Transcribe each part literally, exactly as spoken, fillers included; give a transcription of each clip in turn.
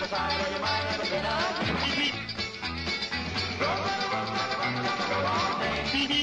side of your mind and the winner. Road runner, road runner, run down the road all day.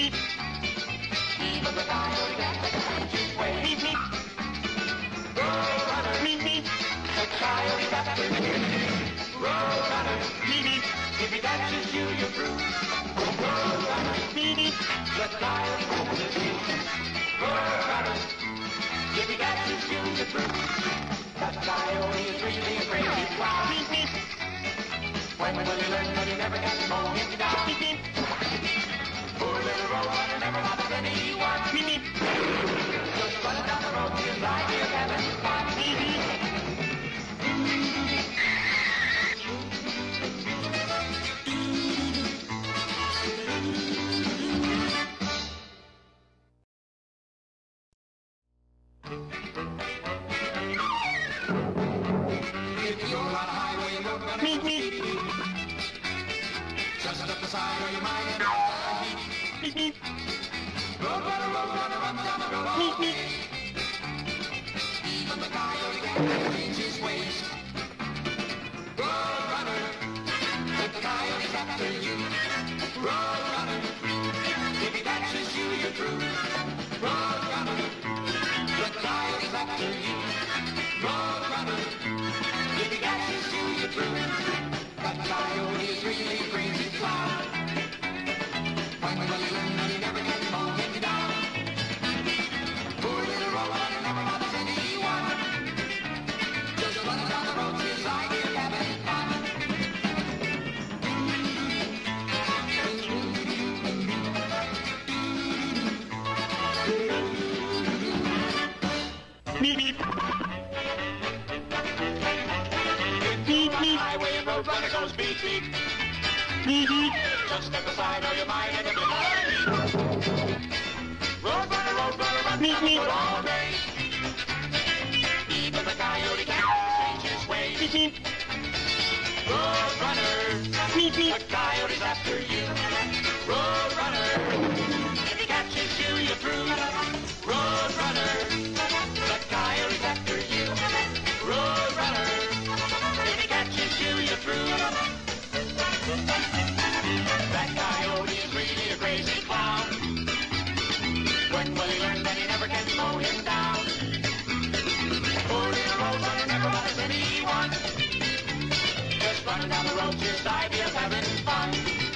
Even the coyote can't change his ways. Road runner, the coyote's after you. Road runner, if he catches you, you're through. Road runner, the coyote's after you. Road runner, if he catches you, you're through. That coyote is really a crazy clown. When will he learn that he never can mow him down? Poor little road runner never bothers anyone. Just running down the road to his idea of having fun. If you're on a highway and you're gonna go speed, just up the side of your mind and heat. Road runner, road runner, run down the road all day. Even the coyote can't change his ways. Road runner, the coyote's after you. Road runner, if he catches you, you're through. Road runner, the coyote's after you. Road runner, if he catches you, you're through. That coyote is really a crazy clown. When will he learn that he never can mow him down? Poor little road runner never bothers anyone. Just running down the road to his idea of having fun. Beep, beep. Highway and road runner goes beep, beep. Just step aside or you might end up in a heat. Road runner, road runner, run down the road all day. Even the coyote can't change his ways. Road runner, the coyote's after you. Road runner, if he catches you, you're through. Road runner, the coyote's after you. Road runner, if he catches you, you're through. That coyote is really a crazy clown. When will he learn that he never can slow him down? Poor little road runner never bothers anyone. Just running down the road to his idea of having fun.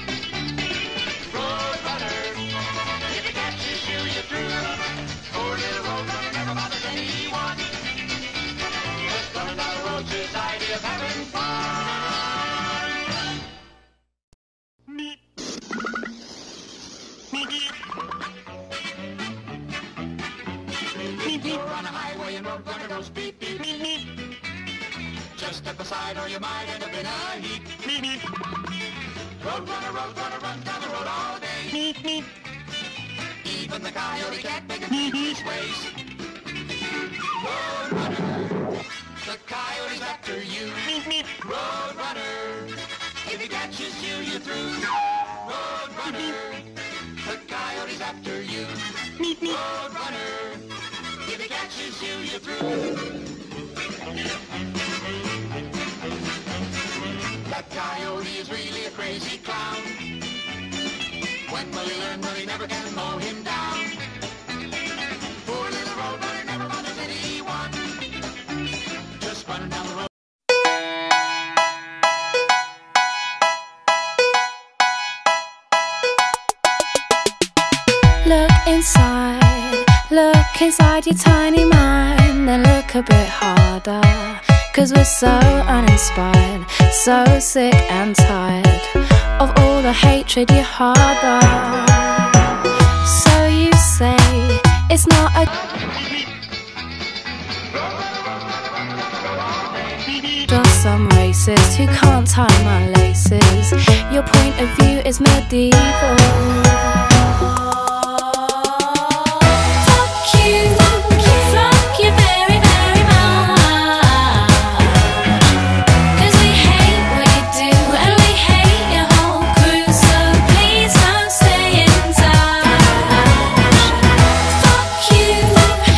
Road runner, if he catches you, you're through. Poor little road runner never bothers anyone. Just running down the road to his idea of having fun. You're on a highway and road runner goes beep, beep, beep, beep. Just step aside or you might end up in a heat. Beep, beep. Road runner, road runner, run down the road all day. Beep, beep. Even the coyote can't make a beep his ways. Road runner, the coyote's after you. Beep, beep. Road runner, if he catches you, you're through. Road runner, the coyote's after you. Beep, beep. Road runner, if he catches you, you're through. That coyote is really a crazy clown. When will he learn that he never can mow him down? Poor little road runner never bothers anyone. Just running down the road. Look inside, look inside your tiny mind, then look a bit harder. Cause we're so uninspired, so sick and tired of all the hatred you harbor. So you say it's not a just some racist who can't tie my laces. Your point of view is medieval.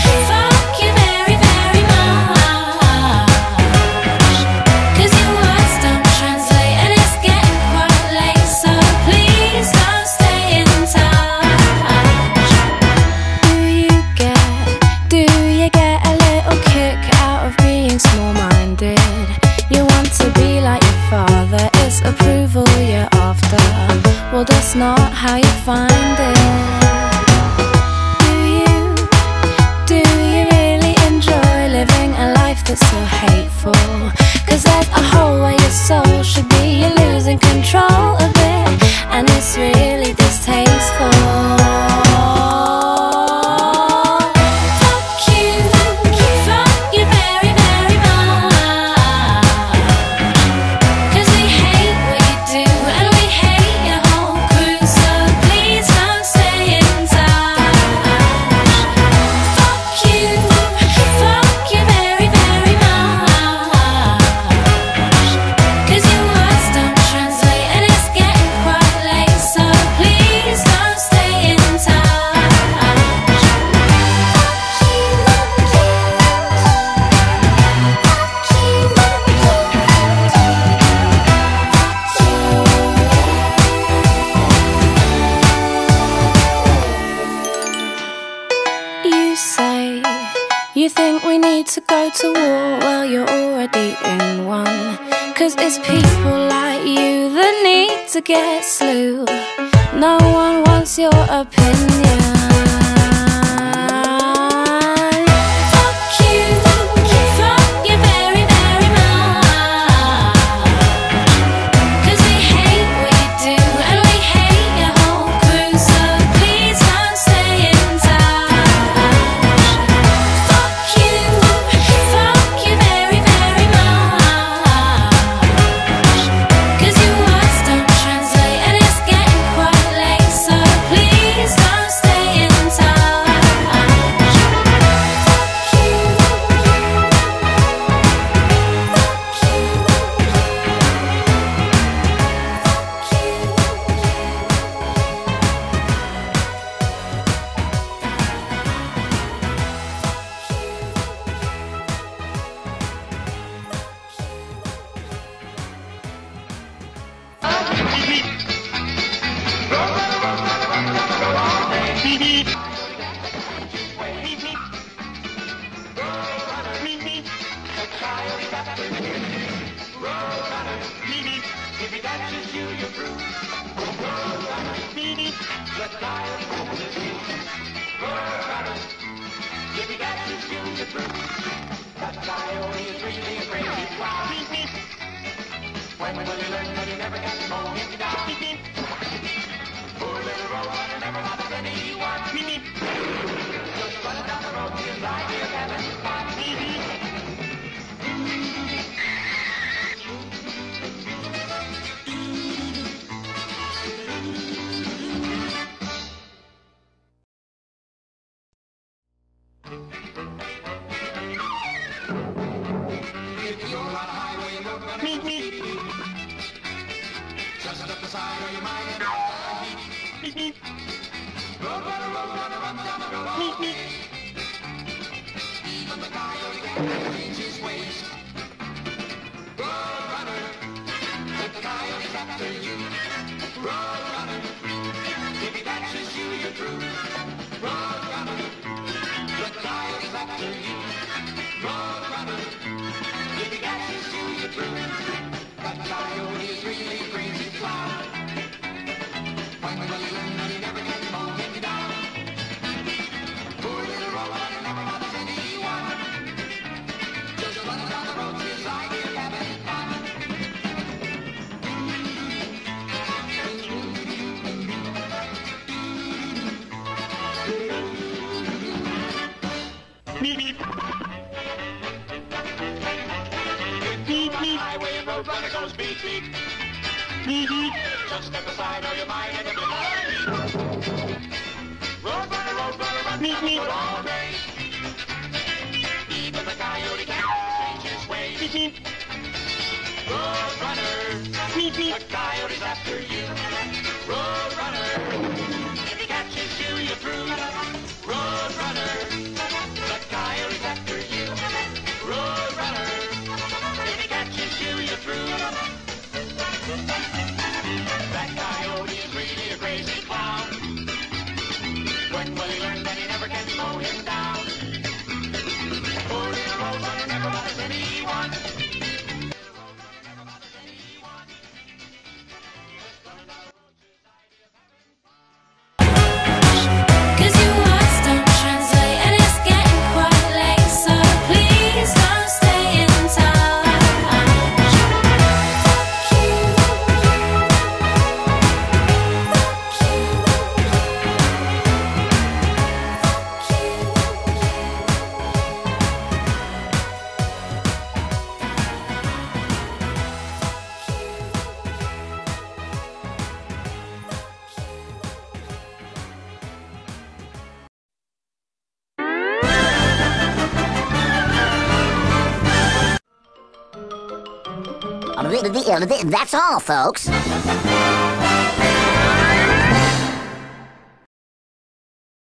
Cause your words get a little kick out of being small-minded. You want to be like your father, it's approval you're after. Well, that's not how you find it. Do you, do you really enjoy living a life that's so hateful? Cause there's a hole where your soul should be. You're losing control a bit, and it's really distasteful. You think we need to go to war? Well, you're already in one. Cause it's people like you that need to get slew. No one wants your opinion. Fuck you, fuck you very, very much. Cause we hate what you do, and we hate your whole crew. So please don't stay in touch. When will you learn that you never get to mow him down? Poor little roadrunner never bothers anyone. Just running down the road to his idea of having fun. If you're on a highway and road runner, meet me. Just up the side of your mind and meet me. Road runner, road runner, run down the road. Meet me. Even the coyote can't change his ways. Road runner, the coyote's after you. Road runner, if he catches you, you're through. Road runner, the coyote's after you. Road runner, if he catches you, you're through. That coyote is really crazy clown. When will you learn that he never can mow him down? Poor little road runner never bothers anyone. Just running down the road to his idea of having fun. Beep, beep. Beep, beep. Highway and road runner goes beep, beep. Beep, beep. Just step aside or you might end up in a beep. Road runner, road runner, run beep, beep. All day. Even the coyote can't change his ways. Beep, beep. Road runner, beep, beep. The coyote's after you. Road runner, if he catches you, you're through. Road runner, the coyote's after you. Road runner, if he catches you, you're through. That coyote is really a crazy clown. When will he learn that he never can slow him down? That's all, folks.